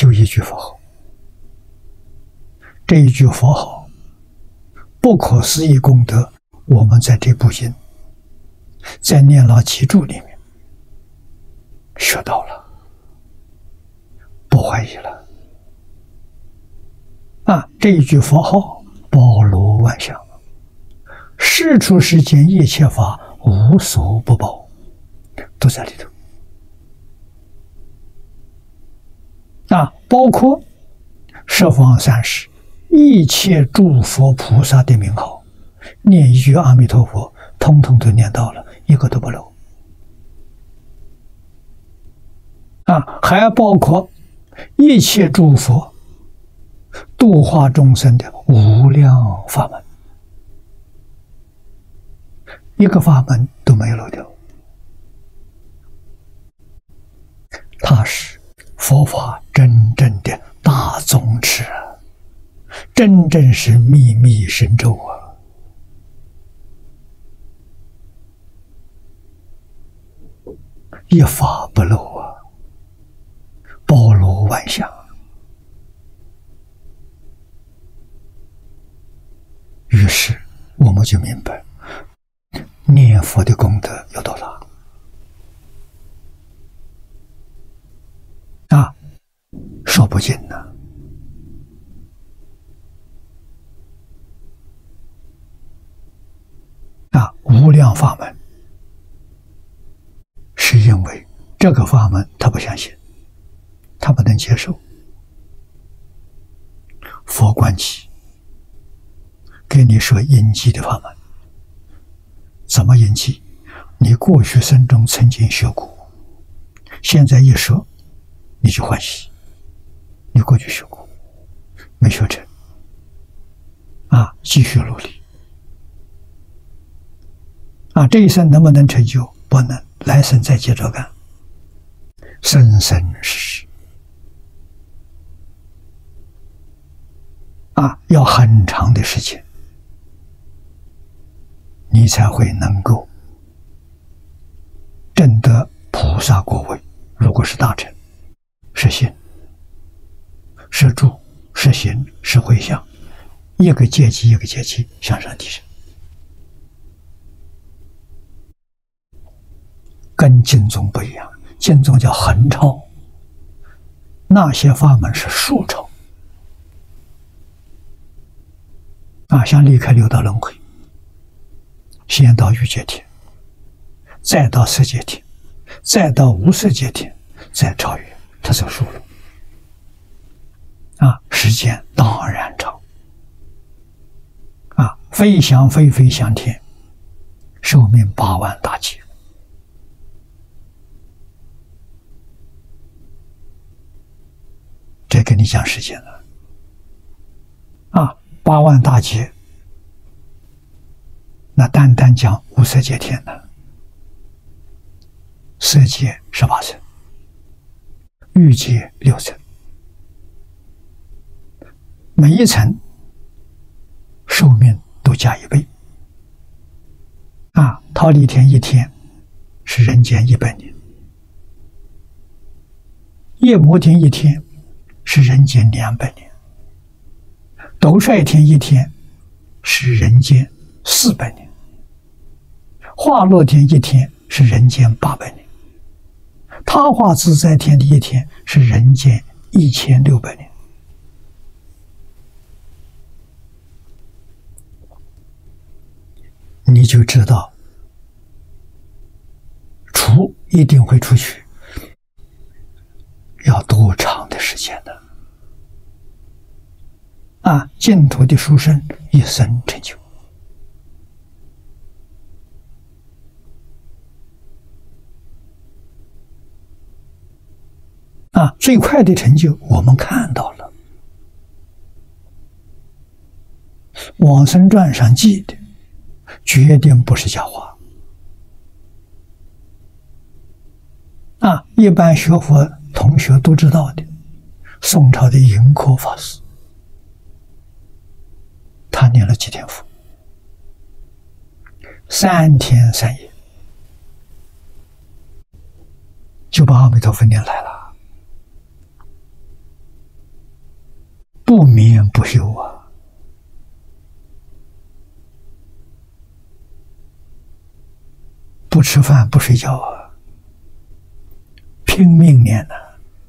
就一句佛号。这一句佛号不可思议功德，我们在这部经在念老集注里面学到了，不怀疑了。这一句佛号包罗万象，世出世间一切法无所不包，都在里头。包括十方三世一切诸佛菩萨的名号，念一句阿弥陀佛，通通都念到了，一个都不漏。还包括一切诸佛度化众生的无量法门，一个法门都没有漏掉。它是佛法真正的大宗旨，真正是秘密神咒啊！一法不漏啊，包罗万象。于是我们就明白念佛的功德有多大说不尽呢。无量法门是因为这个法门他不相信，他不能接受。佛观起给你说因机的法门，怎么因机？你过去生中曾经学过，现在一说你就欢喜，你过去学过没学成继续努力这一生能不能成就？不能，来生再接着干，生生世世要很长的时间，你才会能够证得菩萨果位。如果是大乘，是心，是住，是行，是回向，一个阶级一个阶级向上提升，跟经宗不一样。经宗叫横超，那些法门是竖超像离开六道轮回，先到欲界天，再到色界天，再到无色界天，再超越，它就竖了时间当然长飞翔飞飞向天，寿命8万大劫。这跟你讲时间了8万大劫，那单单讲无色界天呢，色界18层，欲界6层，每一层寿命都加1倍忉利天一天是人间100年，夜摩天一天是人间200年，斗率天一天是人间400年，化乐天一天是人间800年，他化自在天的一天是人间1600年。你就知道出一定会出去要多长的时间呢净土的殊胜一生成就最快的成就我们看到了，往生传上记的决定不是假话一般学佛同学都知道的，宋朝的盈科法师，他念了几天佛，3天3夜就把阿弥陀佛念来了不眠不休啊，不吃饭不睡觉啊，拼命念呐，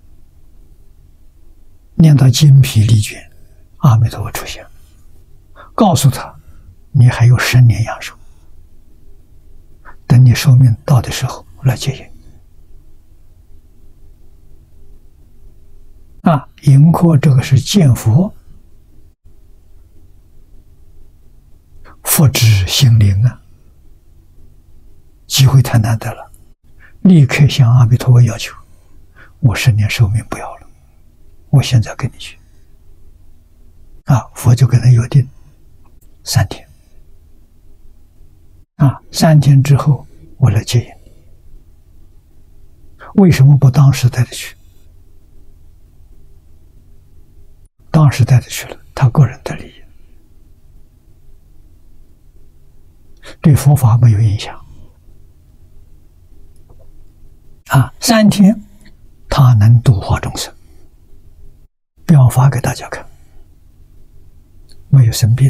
念到精疲力竭，阿弥陀佛出现，告诉他，你还有10年阳寿，等你寿命到的时候来接引。迎客这个是见佛，佛知心灵啊，机会太难得了，立刻向阿弥陀佛要求，我10年寿命不要了，我现在跟你去。佛就跟他约定3天，3天之后我来接引。为什么不当时带他去？当时带他去了，他个人的利益，对佛法没有影响。3天他能度化众生，表法给大家看，没有生病，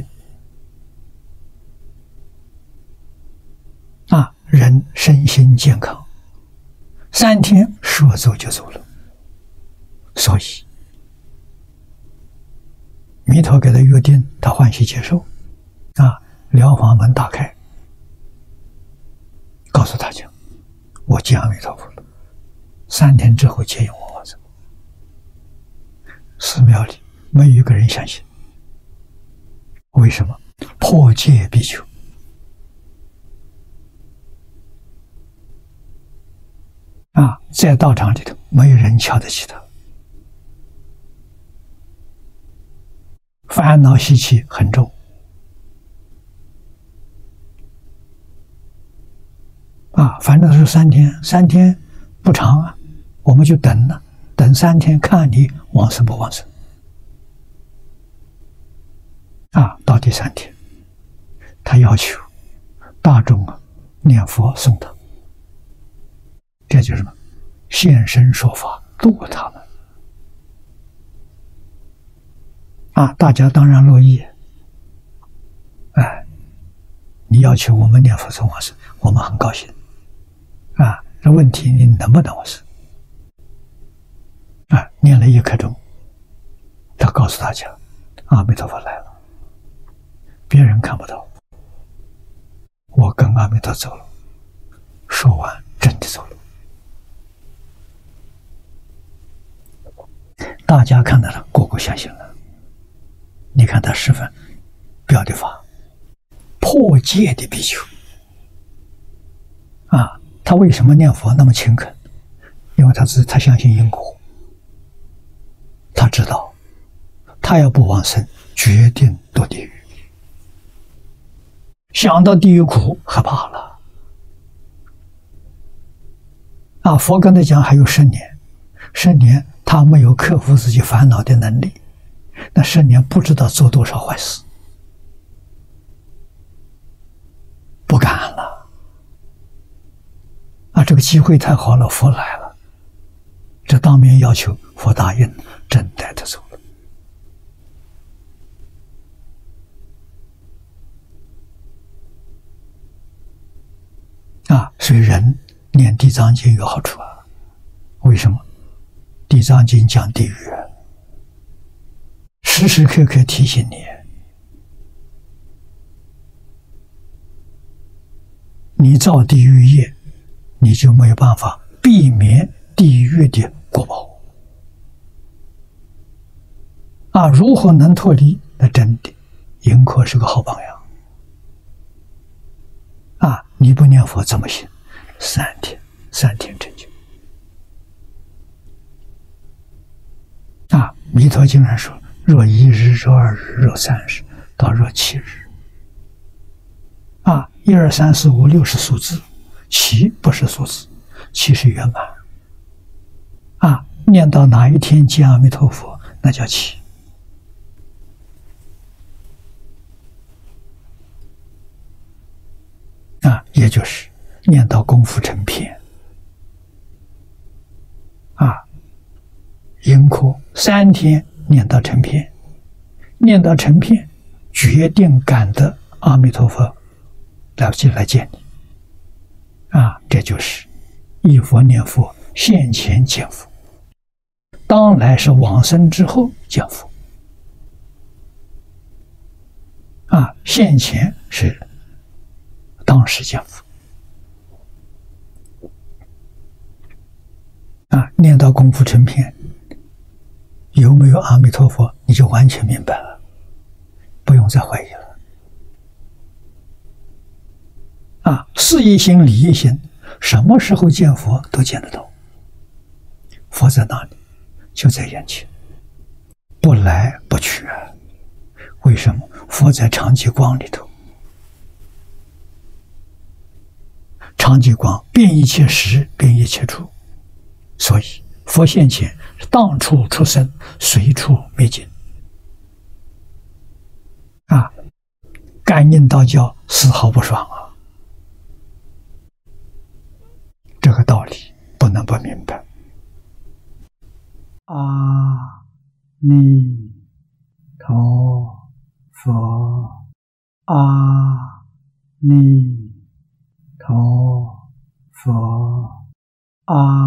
人身心健康，3天说走就走了。所以弥陀给他约定，他欢喜接受，疗法门打开，告诉大家，我见阿弥陀佛了，3天之后接引我走。寺庙里没有一个人相信，为什么？破戒必求。在道场里头，没有人瞧得起他，烦恼习气很重。反正是3天，3天不长啊，我们就等了，等3天，看你往生不往生。到第3天，他要求大众念佛送他，这就是什么？现身说法度他们。大家当然乐意。你要求我们念佛送往生，我们很高兴。这问题你能不能往生？念了1刻钟，他告诉大家，阿弥陀佛来了，别人看不到，我跟阿弥陀走了。说完，真的走了。大家看到了，个个相信了。你看他示范表的法，破戒的比丘他为什么念佛那么勤恳？因为他相信因果，他知道他要不往生，决定堕地狱。想到地狱苦，害怕了。佛跟他讲还有10年，10年他没有克服自己烦恼的能力，那10年不知道做多少坏事，不敢了。这个机会太好了，佛来了，这当面要求，佛答应，真带他走了。所以人念地藏经有好处为什么？地藏经讲地狱，时时刻刻提醒你，你造地狱业，你就没有办法避免地狱的果报。如何能脱离？那真的，迎客是个好榜样。你不念佛怎么行？3天成就。弥陀经上说，若1日，若2日，若3日，到若7日。1、2、3、4、5、6是数字，7不是数字，7是圆满。念到哪一天见阿弥陀佛，那叫7。也就是念到功夫成片。迎客3天念到成片， 念到成片，决定感得阿弥陀佛来见你。这就是忆佛念佛现前见佛，当来是往生之后见佛。现前是当时见佛。念到功夫成片，有没有阿弥陀佛，你就完全明白了，不用再怀疑了。事业心、理业心，什么时候见佛都见得到。佛在哪里？就在眼前，不来不去。为什么？佛在常寂光里头，常寂光遍一切时，遍一切处，所以佛现前当处出生，随处灭尽。感应道教丝毫不爽这个道理不能不明白。阿弥陀佛，阿弥陀佛，阿